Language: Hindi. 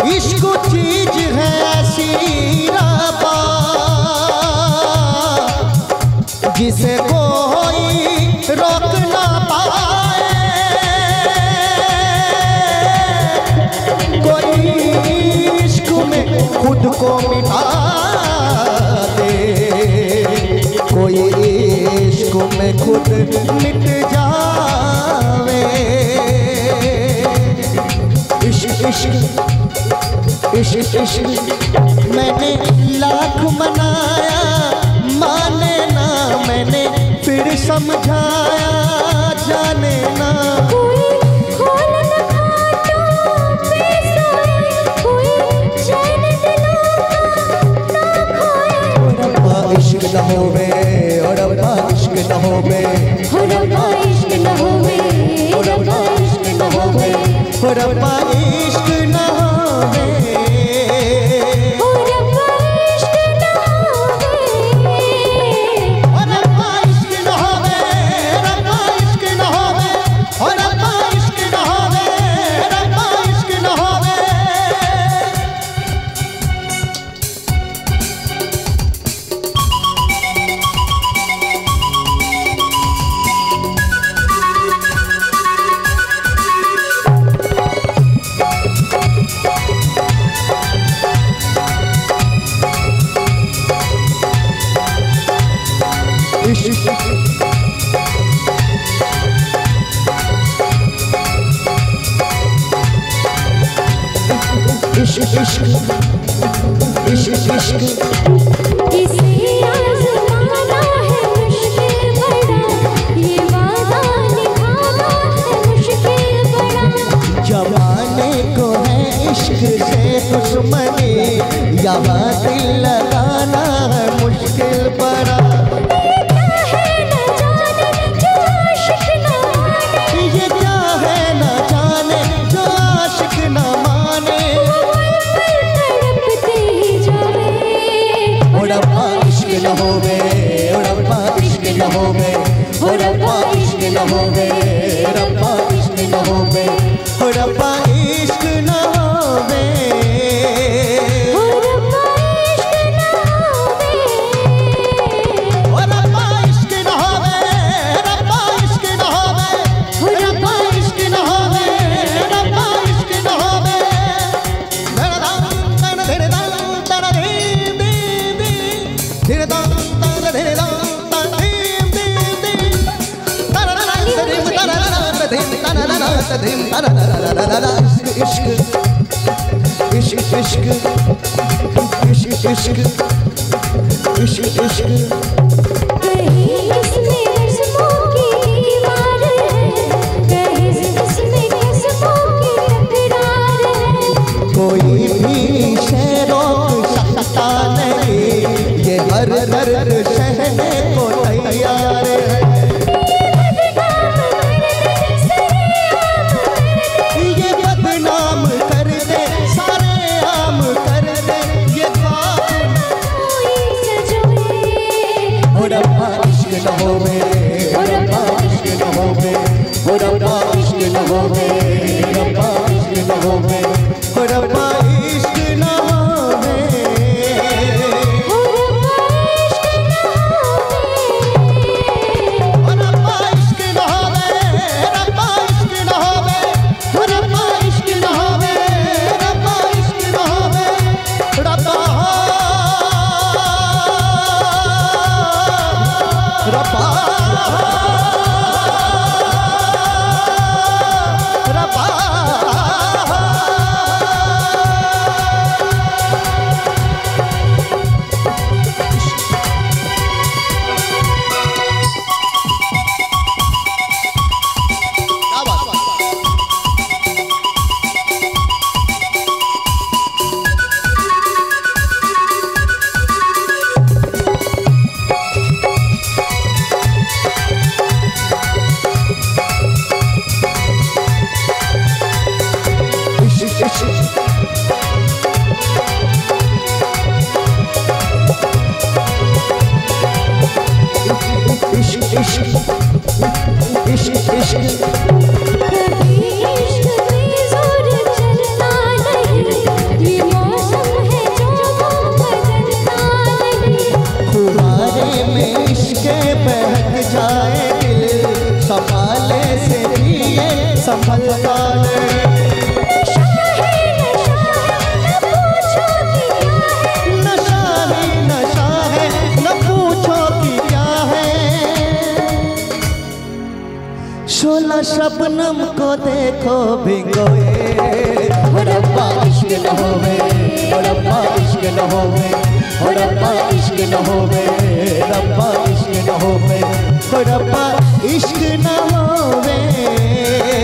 इश्क चीज है ऐसी रब्बा जिसे कोई रोक ना पाए, कोई इश्क में खुद को मिटा दे, कोई इश्क में खुद मिट जावे। इश्क इश्क इश्क इश्क मैंने लाख मनाया माने ना, मैंने फिर समझाया जाने ना। कोई खोल न खाटों पे सोए, कोई चैन दिलों का ना खोए। ओ रब्बा इश्क न होवे, ओ रब्बा इश्क न होवे, हो रब्बा इश्क न होवे, ओ रब्बा इश्क न होवे, ओ रब्बा इश्क न होवे, हो रब्बा इश्क न होवे। ओ रब्बा इश्क न होवे, रब्बा इश्क न होवे, ओ रब्बा इश्क न होवे, रब्बा इश्क न होवे। इश्क इश्क इश्क इश्क इसे आज़माना है मुश्किल बड़ा, ये वादा निभाना है मुश्किल बड़ा। जमाने को है इश्क से दुश्मनी, यहाँ दिल लगाना है मुश्किल बड़ा। ये क्या है न जाने जो आशिक न माने, ये क्या है न जाने जो आशिक न माने। तड़पते ही जावे। ओ रब्बा इश्क न होवे, ओ रब्बा इश्क न होवे, ओ रब्बा इश्क न होवे, रब्बा इश्क न होवे, ओ रब्बा इश्क न होवे, हो रब्बा इश्क न होवे। ओ रब्बा इश्क न होवे, रब्बा इश्क न होवे, हो रब्बा इश्क न होवे, रब्बा इश्क न होवे। धड़ धड़ धड़ धड़ धड़ धड़ दी दी, धड़ धड़ धड़ धड़ धड़ दी दी दी, धड़ धड़ धड़ धड़ धड़ धड़ धड़ धड़। इश्क इश्क इश्क इश्क इश्क इश्क इश्क कहीं इसमें रस्मों की दीवार है, कहीं इसमें किस्मों की तकरार है। कोई भी शय रोक सकता नहीं, ये हर दर्द सहने को तैयार है। ये बदनाम कर दे, सारे आम कर दे, ये बात कोई सजोए। ओ रब्बा इश्क न होवे, ओ रब्बा इश्क न होवे, ओ रब्बा इश्क न होवे, रब्बा इश्क न होवे, ओ रब्बा इश्क न होवे, हो रब्बा इश्क न होवे। ओ रब्बा इश्क न होवे, रब्बा इश्क न होवे, ओ रब्बा इश्क न होवे, रब्बा इश्क न होवे, रब्बा रब्बा देखो भिंगोए। ओ रब्बा इश्क न होवे, ओ रब्बा इश्क न होवे, ओ रब्बा इश्क न होवे, रब्बा इश्क न होवे, ओ रब्बा इश्क न होवे।